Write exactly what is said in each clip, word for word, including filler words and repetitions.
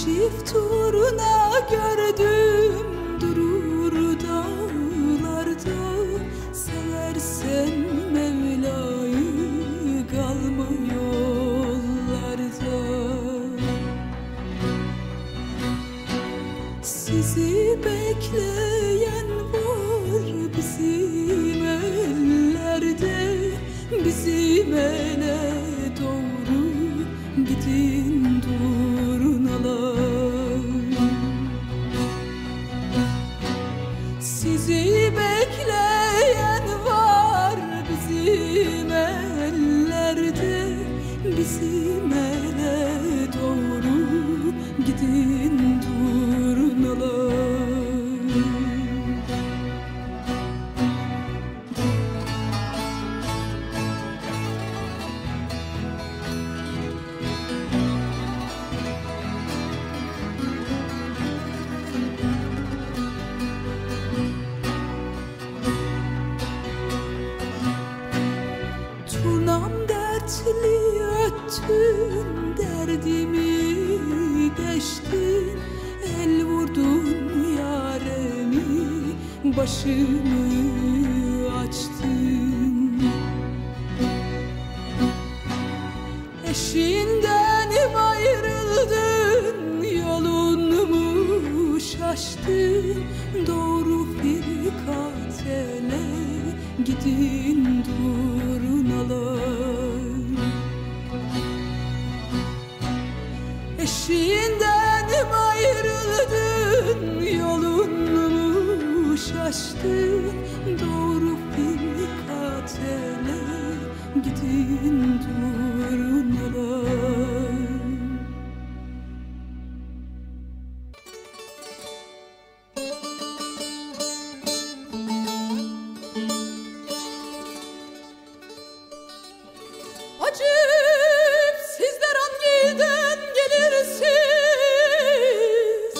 çift turna gördüm durur dağlarda. Seversen Mevla'yı kalma yollarda. Sizi bekleyen var bizim ellerde. Bizim ele doğru gidin durnalar. Sizi bekleyen var bizim ellerde. Bizim ele doğru gidin durnalar. Turnam dertli öttün, derdimi deştin. El vurdun yaremi, başımı açtın. Eşinden ayrıldın, yolunu şaştın. Doğru firkatele gidin durnalar. Eşiğinden ayrıldın, yolunu şaştın. Doğru firkatele gidin durnalar. Acip sizler hangiden gelirsiz?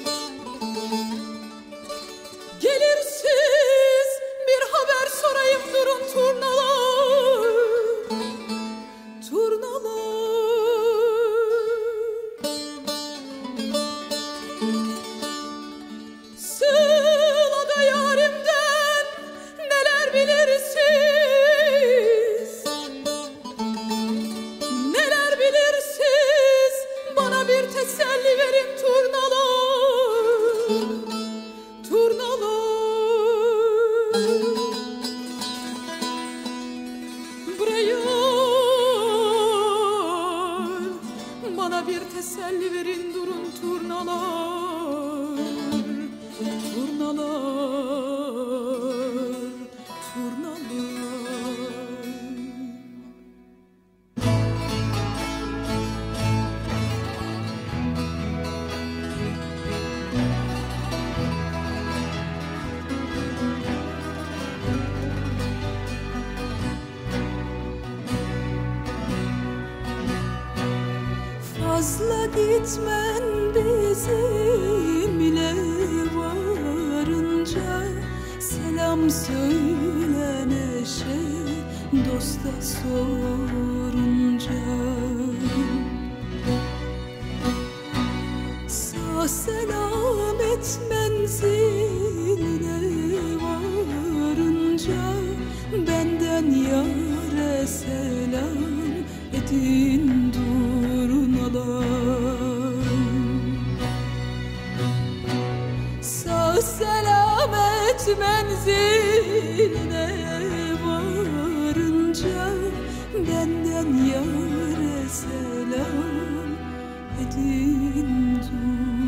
Gelirsiz bir haber sorayım durun turnalar. Turnalar. Sılada yarimden neler bilirsiniz? Bir teselli verin turnalar, turnalar. Buraya bana bir teselli verin durun turnalar, turnalar, turnalar. Fazla gitmen bizim ile varınca. Selam söyle neşe dosta sorunca. Sağ selamet menziline varınca. Benden yâre selam edin durnalar. Sağ selamet menziline varınca. Benden yâre selam edin durnalar.